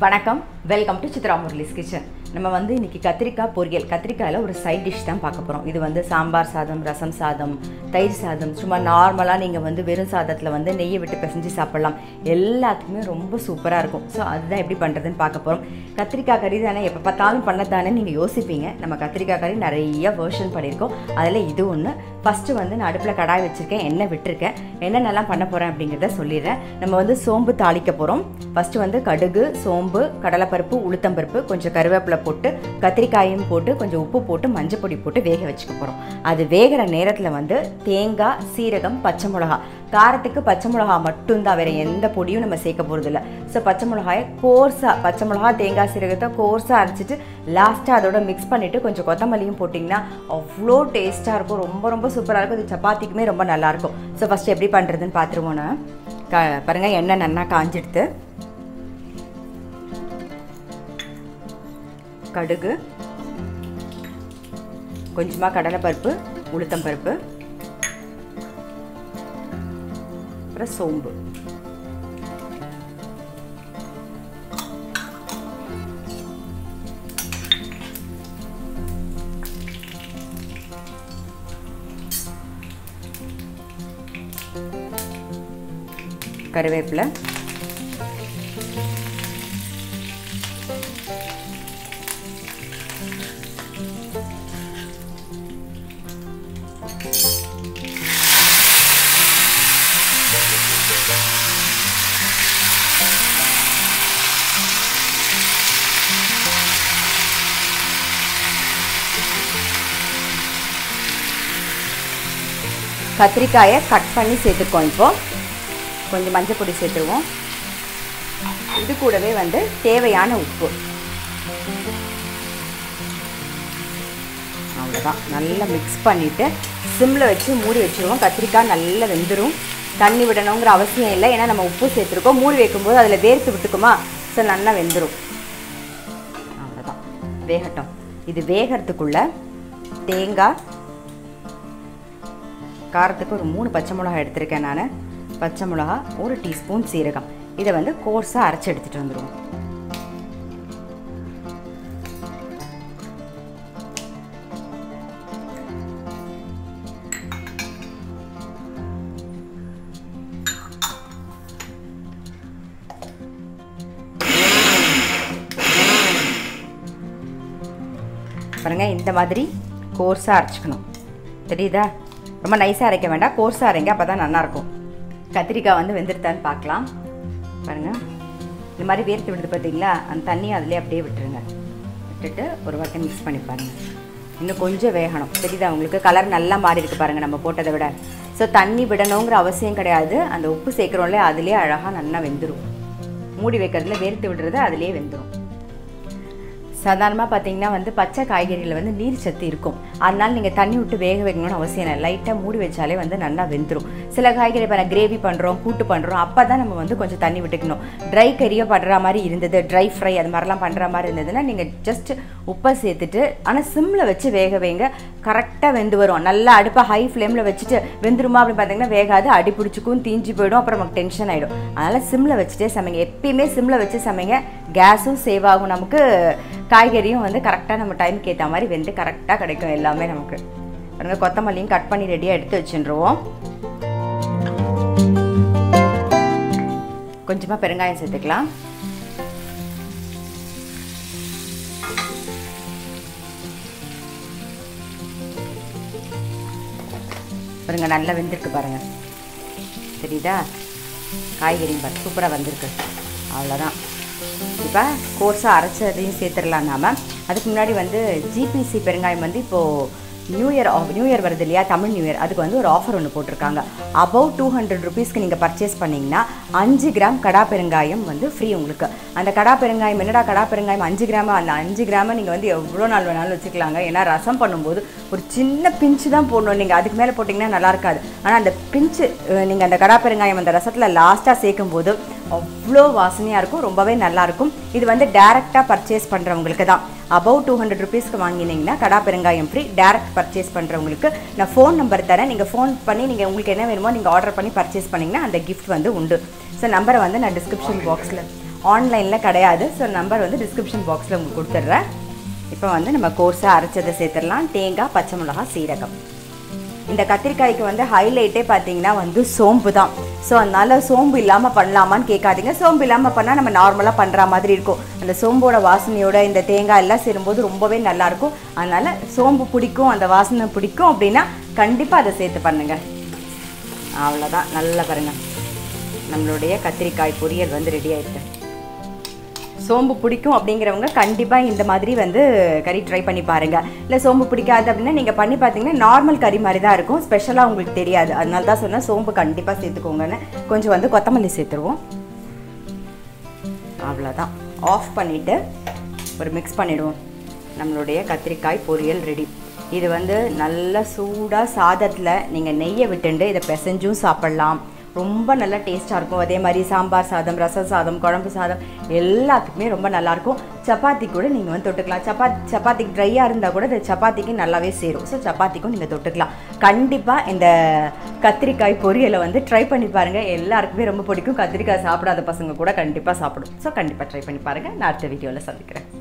வணக்கம் welcome to Chitra Murali's kitchen. நம்ம வந்து இன்னைக்கு கத்திரிக்காய் பொரியல், கத்திரிக்காயில் ஒரு சைட் டிஷ் தான் பார்க்க போகிறோம். இது வந்து சாம்பார் சாதம், ரசம் சாதம், தயிர் சாதம், சும்மா நார்மலாக நீங்கள் வந்து வெறும் சாதத்தில் வந்து நெய்யை விட்டு பிசைஞ்சு சாப்பிட்லாம். எல்லாத்துக்குமே ரொம்ப சூப்பராக இருக்கும். ஸோ அதுதான் எப்படி பண்ணுறதுன்னு பார்க்க போகிறோம். கத்திரிக்காய் கறி தானே எப்போ பார்த்தாலும் பண்ணதானே நீங்கள் யோசிப்பீங்க. நம்ம கத்திரிக்காய் கறி நிறைய வெர்ஷன் பண்ணியிருக்கோம். அதில் இது ஒன்று. ஃபஸ்ட்டு வந்து நான் அடுப்பில் கடாய் வச்சுருக்கேன், எண்ணெய் விட்டுருக்கேன். என்னென்னலாம் பண்ண போகிறேன் அப்படிங்கிறத சொல்லிடுறேன். நம்ம வந்து சோம்பு தாளிக்க போகிறோம். ஃபஸ்ட்டு வந்து கடுகு, சோம்பு, கடலைப்பருப்பு, உளுத்தம்பருப்பு, கொஞ்சம் கருவேப்பிலை போட்டு கத்திரிக்காயும் போட்டு கொஞ்சம் உப்பு போட்டு மஞ்சள் பொடி போட்டு வேக வச்சுக்க போகிறோம். அது வேகிற நேரத்தில் வந்து தேங்காய், சீரகம், பச்சை மிளகா, காரத்துக்கு பச்சை மிளகா மட்டும்தான், வேறு எந்த பொடியும் நம்ம சேர்க்க போகிறதில்ல. ஸோ பச்சை மிளகாயை கோர்ஸாக, பச்சை மிளகா தேங்காய் சீரகத்தை கோர்ஸாக அரைச்சிட்டு லாஸ்ட்டாக அதோட மிக்ஸ் பண்ணிவிட்டு கொஞ்சம் கொத்தமல்லியும் போட்டிங்கன்னா அவ்வளோ டேஸ்ட்டாக இருக்கும். ரொம்ப ரொம்ப சூப்பராக இருக்கும். இது சப்பாத்திக்குமே ரொம்ப நல்லாயிருக்கும். ஸோ ஃபஸ்ட்டு எப்படி பண்ணுறதுன்னு பார்த்துருவோன்னா, பாருங்கள், எண்ணெய் நல்லா காஞ்சிடுத்து. கடுகு, கொஞ்சமாக கடலைப்பருப்பு, உளுத்தம்பருப்பு, அப்புறம் சோம்பு, கருவேப்பிலை, கத்திரிக்காயை கட் பண்ணி சேர்த்துக்கோம். இப்போது கொஞ்சம் மஞ்சள் பொடி சேர்த்துருவோம். இது கூடவே வந்து தேவையான உப்பு. அவ்வளோதான். நல்லா மிக்ஸ் பண்ணிவிட்டு சிம்மில் வச்சு மூடி வச்சுருவோம். கத்திரிக்காய் நல்லா வெந்துடும். தண்ணி விடணுங்கிற அவசியம் இல்லை, ஏன்னா நம்ம உப்பு சேர்த்துருக்கோம். மூடி வைக்கும்போது அதில் வேர்த்து விட்டுக்குமா, ஸோ நல்லா வெந்துடும். அவ்வளோதான், வேகட்டும். இது வேகிறதுக்குள்ளே தேங்காய், காரத்துக்கு ஒரு 3 பச்சை மிளகா எடுத்திருக்கேன் நான். பச்சை மிளகா, 1 டீஸ்பூன் சீரகம், இதை வந்து கோர்ஸாக அரைச்சி எடுத்துகிட்டு வந்துடுவோம். பாருங்க, இந்த மாதிரி கோர்ஸாக அரைச்சிக்கணும். தெரியுதா? ரொம்ப நைஸாக அரைக்க வேண்டாம், கோர்ஸாக அரைங்க, அப்போ தான் நல்லாயிருக்கும். கத்திரிக்காய் வந்து வெந்துருத்தான்னு பார்க்கலாம். பாருங்கள், இந்த மாதிரி வேர்த்து விடுது பார்த்தீங்களா, அந்த தண்ணியை அதிலே அப்படியே விட்டுருங்க. விட்டுட்டு ஒரு வாட்டி மிக்ஸ் பண்ணி பாருங்கள். இன்னும் கொஞ்சம் வேகணும். தெரியுதா உங்களுக்கு? கலர் நல்லா மாறி இருக்குது பாருங்கள் நம்ம போட்டதை விட. ஸோ தண்ணி விடணுங்கிற அவசியம் கிடையாது. அந்த உப்பு சேர்க்குறோம்ல, அதிலே அழகாக நல்லா வெந்துடும். மூடி வைக்கிறதுல வேர்த்து விடுறது அதிலே வெந்துடும். சாதாரணமாக பார்த்தீங்கன்னா வந்து பச்சை காய்கறியில் வந்து நீர் சத்து இருக்கும். அதனால் நீங்கள் தண்ணி விட்டு வேக வைக்கணும்னு அவசியம் இல்லை. லைட்டாக மூடி வச்சாலே வந்து நல்லா வெந்துடும். சில காய்கறி இப்போ கிரேவி பண்ணுறோம், கூட்டு பண்ணுறோம், அப்போ தான் நம்ம வந்து கொஞ்சம் தண்ணி விட்டுக்கணும். ட்ரை கறியாக பண்ணுற மாதிரி இருந்தது, ட்ரை ஃப்ரை அது மாதிரிலாம் பண்ணுற மாதிரி இருந்ததுன்னா நீங்கள் ஜஸ்ட் உப்பை சேர்த்துட்டு, ஆனால் சிம்மில் வச்சு வேக வைங்க. கரெக்டாக வெந்து வரும். நல்லா அடுப்பை ஹை ஃப்ளேமில் வச்சுட்டு வெந்துருமா அப்படின்னு பார்த்தீங்கன்னா வேகாது, அடி பிடிச்சிக்கும், தீஞ்சு போயிடும், அப்புறம் நமக்கு டென்ஷன் ஆகிடும். அதனால் சிம்மில் வச்சுட்டே சமைங்க. எப்பயுமே சிம்மில் வச்சு சமைங்க. கேஸும் சேவ் ஆகும், நமக்கு காய்கறியும் வந்து கரெக்டாக நம்ம டைமுக்கு ஏற்ற மாதிரி வெந்து கரெக்டாக கிடைக்கும் எல்லாமே நமக்கு. பாருங்க, கொத்தமல்லியும் கட் பண்ணி ரெடியாக எடுத்து வச்சுருவோம். கொஞ்சமாக பெருங்காயம் சேர்த்துக்கலாம். பாருங்க, நல்லா வெந்திருக்கு பாருங்கள். தெரியுதா? காய்கறியும் பாரு சூப்பராக வந்திருக்கு. அவ்வளோதான். இப்போ கோர்ஸாக அரைச்சதையும் சேர்த்துடலாம் நாம். அதுக்கு முன்னாடி வந்து ஜிபிசி பெருங்காயம் வந்து இப்போது நியூ இயர் வருது இல்லையா, தமிழ் நியூ இயர், அதுக்கு வந்து ஒரு ஆஃபர் ஒன்று போட்டிருக்காங்க. அபவ் 200 ருபீஸ்க்கு நீங்கள் பர்ச்சேஸ் பண்ணிங்கன்னா 5 கிராம் கடா பெருங்காயம் வந்து ஃப்ரீ உங்களுக்கு. அந்த கடா பெருங்காயம், என்னடா கடா பெருங்காயம் 5 கிராம், அந்த 5 கிராமை நீங்கள் வந்து எவ்வளோ நாள் வேணாலும் வச்சுக்கலாங்க. ஏன்னா ரசம் பண்ணும்போது ஒரு சின்ன பிஞ்சு தான் போடணும். நீங்கள் அதுக்கு மேலே போட்டிங்கன்னா நல்லா இருக்காது. ஆனால் அந்த பிஞ்சு நீங்கள் அந்த கடா பெருங்காயம் அந்த ரசத்தில் லாஸ்ட்டாக சேர்க்கும் போது அவ்வளோ வாசனையாக இருக்கும், ரொம்பவே நல்லாயிருக்கும். இது வந்து டேரெக்டாக பர்ச்சேஸ் பண்ணுறவங்களுக்கு தான். above 200 rupeesக்கு வாங்கினீங்கன்னா கடா பெருங்காயம் ஃப்ரீ. டைரக்ட் பர்ச்சேஸ் பண்ணுறவங்களுக்கு நான் ஃபோன் நம்பர் தரேன். நீங்கள் ஃபோன் பண்ணி நீங்கள் உங்களுக்கு என்ன வேணுமோ நீங்கள் ஆர்டர் பண்ணி பர்ச்சேஸ் பண்ணிங்கன்னா அந்த கிஃப்ட் வந்து உண்டு. ஸோ நம்பரை வந்து நான் டிஸ்கிரிப்ஷன் பாக்ஸில் ஆன்லைனில் கிடையாது. ஸோ நம்பர் வந்து டிஸ்கிரிப்ஷன் பாக்ஸில் உங்களுக்கு கொடுத்துட்றேன். இப்போ வந்து நம்ம கோர்ஸாக அரைச்சதை சேர்த்துடலாம். தேங்காய், பச்சை மிளகாய், சீரகம். இந்த கத்திரிக்காய்க்கு வந்து ஹைலைட்டே பார்த்தீங்கன்னா வந்து சோம்பு தான். ஸோ அதனால் சோம்பு இல்லாமல் பண்ணலாமான்னு கேட்காதீங்க. சோம்பு இல்லாமல் பண்ணால் நம்ம நார்மலாக பண்ணுற மாதிரி இருக்கும். அந்த சோம்போட வாசனையோட இந்த தேங்காய் எல்லாம் சேரும்போது ரொம்பவே நல்லாயிருக்கும். அதனால் சோம்பு பிடிக்கும், அந்த வாசனை பிடிக்கும் அப்படின்னா கண்டிப்பாக அதை சேர்த்து பண்ணுங்கள். அவ்வளோதான். நல்லா பாருங்கள், நம்மளுடைய கத்திரிக்காய் பொரியல் வந்து ரெடி ஆகிடுது. சோம்பு பிடிக்கும் அப்படிங்கிறவங்க கண்டிப்பாக இந்த மாதிரி வந்து கறி ட்ரை பண்ணி பாருங்கள். இல்லை சோம்பு பிடிக்காது அப்படின்னா நீங்கள் பண்ணி பார்த்தீங்கன்னா நார்மல் கறி மாதிரி தான் இருக்கும், ஸ்பெஷலாக உங்களுக்கு தெரியாது. அதனால தான் சொன்னால் சோம்பு கண்டிப்பாக சேர்த்துக்கோங்கன்னு. கொஞ்சம் வந்து கொத்தமல்லி சேர்த்துருவோம். அவ்வளோதான். ஆஃப் பண்ணிவிட்டு ஒரு மிக்ஸ் பண்ணிவிடுவோம். நம்மளுடைய கத்திரிக்காய் பொரியல் ரெடி. இது வந்து நல்ல சூடாக சாதத்தில் நீங்கள் நெய்யை விட்டுண்டு இதை பிசைஞ்சும் சாப்பிட்லாம். ரொம்ப நல்லா டேஸ்ட்டாக இருக்கும். அதே மாதிரி சாம்பார் சாதம், ரசம் சாதம், குழம்பு சாதம் எல்லாத்துக்குமே ரொம்ப நல்லாயிருக்கும். சப்பாத்தி கூட நீங்கள் வந்து தொட்டுக்கலாம். சப்பாத்திக்கு ட்ரையாக இருந்தால் கூட இந்த சப்பாத்திக்கு நல்லாவே சேரும். ஸோ சப்பாத்திக்கும் நீங்கள் தொட்டுக்கலாம். கண்டிப்பாக இந்த கத்திரிக்காய் பொரியலை வந்து ட்ரை பண்ணி பாருங்கள். எல்லாருக்குமே ரொம்ப பிடிக்கும். கத்திரிக்காய் சாப்பிடாத பசங்க கூட கண்டிப்பாக சாப்பிடும். ஸோ கண்டிப்பாக ட்ரை பண்ணி பாருங்கள். நான் அடுத்த வீடியோவில் சந்திக்கிறேன்.